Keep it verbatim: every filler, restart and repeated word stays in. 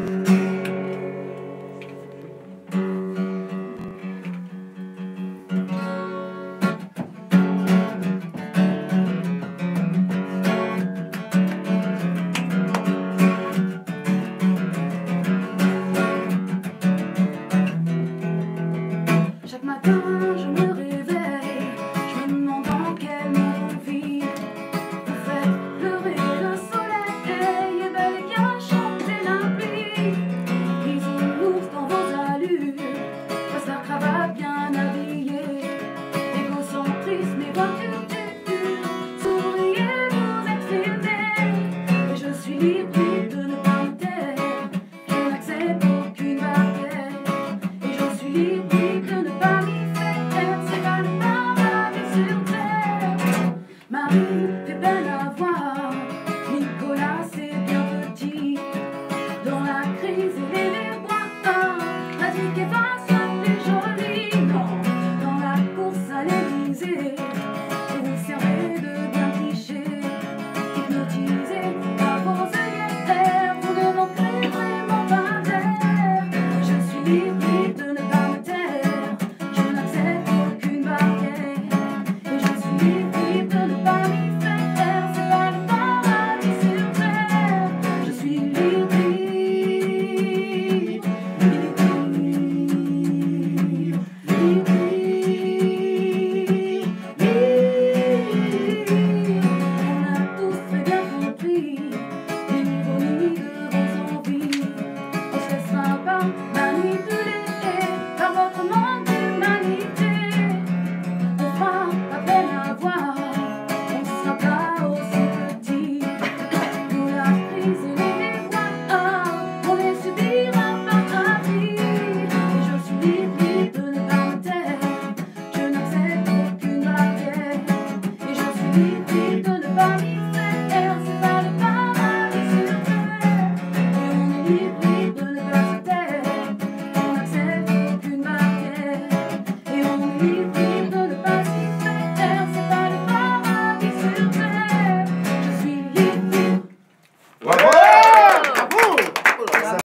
Chaque matin je me réveille, je me demande dans quel monde on vit. Vous faites pleurer le soleil et bel et bien chanter la pluie. Bisounours dans vos allures, costard cravate bien habillé, égocentrisme et voiture dure, souriez, vous exprimez. Et je suis libre de ne pas me taire, je n'accepte aucune barrière. Et je suis libre de ne pas m'y faire, c'est pas le paradis sur terre. Marie fait belle à voir, Nicolas c'est bien petit. Dans la crise et les